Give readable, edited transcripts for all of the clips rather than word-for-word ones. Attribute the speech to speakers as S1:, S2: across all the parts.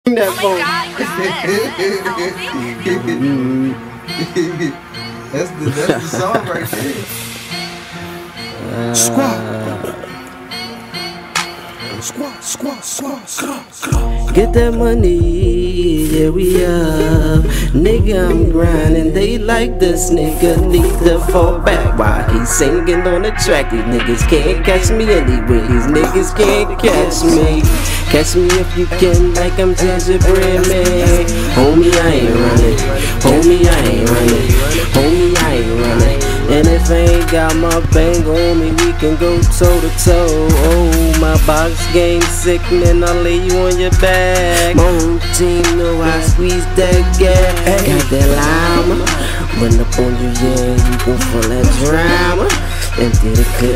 S1: That phone.
S2: That's the song right there.
S1: Squat. Get that money, yeah we up. Nigga, I'm grinding, they like this nigga. Need to fall back while he's singing on the track. These niggas can't catch me anyway. These niggas can't catch me. Catch me if you can, like I'm gingerbread man. Homie, I ain't running. Homie, I ain't running. Homie, I ain't running. And if I ain't got my bang on me, we can go toe to toe. Oh, my box game sickening, I'll lay you on your back. My whole team know I squeeze that gas. Got that llama, run up on you, yeah, you gon' feel that drama. Empty the clip,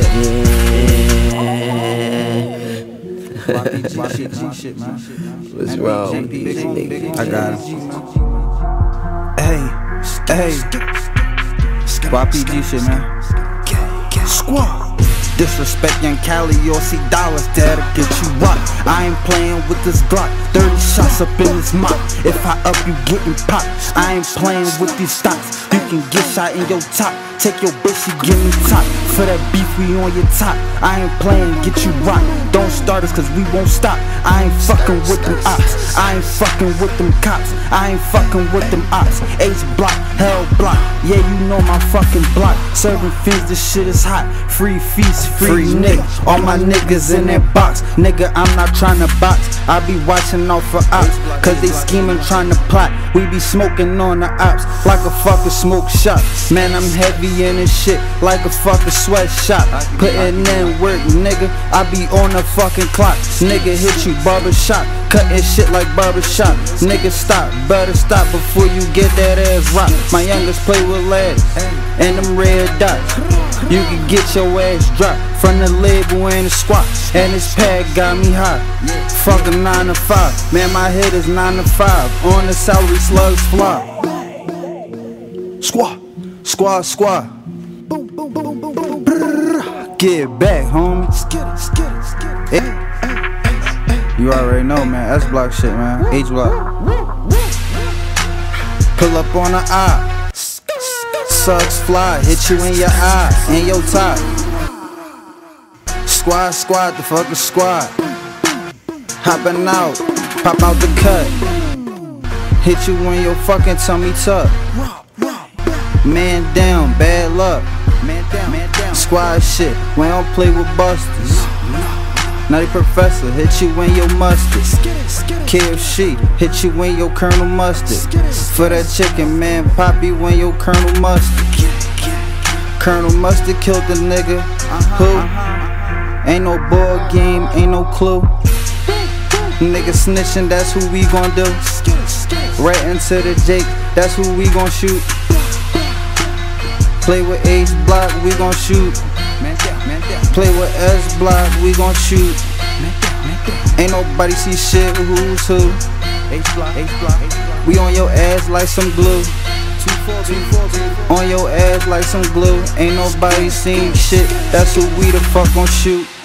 S1: yeah.
S2: Shit, man.
S1: What's wrong?
S2: I got him. Hey. YPG shit, man. Squad. Disrespect young Cali, you'll see dollars that'll get you rocked. I ain't playing with this Glock, 30 shots up in this mop. If I up, you getting popped. I ain't playing with these stocks. You can get shot in your top. Take your bitch, she give me top. For that beef, we on your top. I ain't playing, get you rocked. Don't start us, cause we won't stop. I ain't fucking with them ops. I ain't fucking with them cops. I ain't fucking with them ops. H block, hell block. Yeah, you know my fucking block. Serving fiends, this shit is hot. Free feast, free nigga. All my niggas in that box. Nigga, I'm not trying to box. I be watching out for ops, cause they scheming trying to plot. We be smoking on the ops like a fucking smoke shop. Man, I'm heavy in this shit like a fucking sweatshop. Putting in work, nigga. I be on the fucking clock. Nigga hit you barbershop, cutting shit like barbershop. Nigga stop, better stop before you get that ass rocked. My youngest play with lead and them red dots. You can get your ass dropped from the label and the squat. And this pad got me hot. Fucking 9 to 5. Man, my head is 9 to 5. On the salary slugs fly. Squad. Get back, homie. You already know, man. S block shit, man. H block. Pull up on the eye. Sucks fly. Hit you in your eye. In your top. Squad. The fucking squad. Hopping out. Pop out the cut. Hit you in your fucking tummy tuck. Man down, bad luck. Man down. Squad shit, we don't play with busters. Now the professor hit you in your mustard. KFC hit you in your Colonel Mustard. For that chicken, man, pop you in your Colonel Mustard. Colonel Mustard killed the nigga. Who? Ain't no ball game, ain't no clue. Nigga snitching, that's who we gon' do. Right into the Jake, that's who we gon' shoot. Play with H block, we gon' shoot. Play with S block, we gon' shoot. Ain't nobody see shit, who's who. We on your ass like some glue. On your ass like some glue. Ain't nobody seen shit, that's who we the fuck gon' shoot.